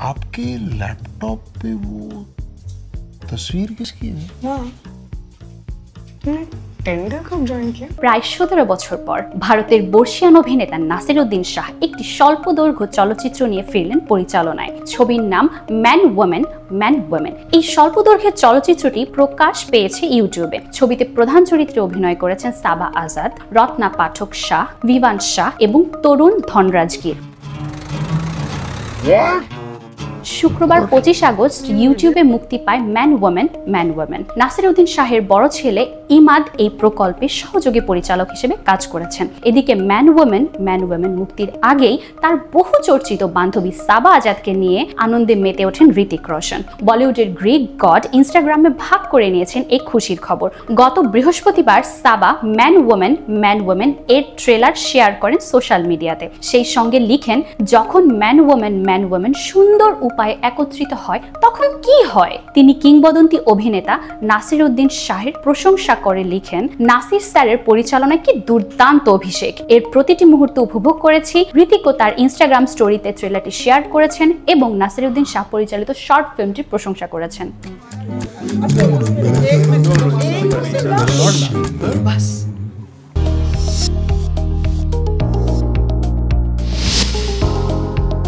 आपके लैपटॉप पे वो तस्वीर किसकी है? हाँ, टेंডার কব জয়েন কিয়া? প্রায় 17 বছর পর ভারতের বর্ষিয়ান অভিনেতা নাসিরউদ্দিন শাহ একটি স্বল্পদৈর্ঘ্য চলচ্চিত্র নিয়ে ফিরলেন পরিচালনায়। ছবির নাম ম্যান ওমেন ম্যান ওমেন। এই স্বল্পদৈর্ঘ্যের চলচ্চিত্রটি প্রকাশ পেয়েছে ইউটিউবে। ছবিতে প্রধান চরিত্রে অভিনয় করেছেন সাবা আজাদ, রত্না পাঠক শাহ, ভিভান শাহ এবং তরুণ ধনরাজগীর। শুক্রবার 25 আগস্ট ইউটিউবে মুক্তি পায় man women man women. Naseeruddin শাহের বড় ছেলে ইমাদ এই প্রকল্পে সহযোগী পরিচালক হিসেবে কাজ করেছেন। এদিকে ম্যান ওমেন মুক্তির আগেই তার বহু চর্চিত বান্ধবী সাবা আজাদকে নিয়ে আনন্দে মেতে ওঠেন হৃতিক রোশন। বলিউডের গ্রিক গড ইনস্টাগ্রামে ভাগ করে নিয়েছেন এই খুশির খবর। গত বৃহস্পতিবার সাবা ম্যান ওমেন এর ট্রেলার শেয়ার করেন সোশ্যাল মিডিয়াতে। সেই সঙ্গে লিখেন, যখন ম্যান ওমেন সুন্দর উপায়ে একত্রিত হয় তখন কি হয়। তিনি কিংবদন্তি অভিনেতা নাসিরউদ্দিন শাহের প্রশংসা করে লিখেন, নাসির স্যারের পরিচালনায় কি দুর্দান্ত অভিষেক। এর প্রতিটি মুহূর্ত উপভোগ করেছি। হৃতিকও তার ইনস্টাগ্রাম স্টোরিতে ট্রেলারটি শেয়ার করেছেন এবং নাসিরউদ্দিন শাহ পরিচালিত শর্ট ফিল্মটির প্রশংসা করেছেন।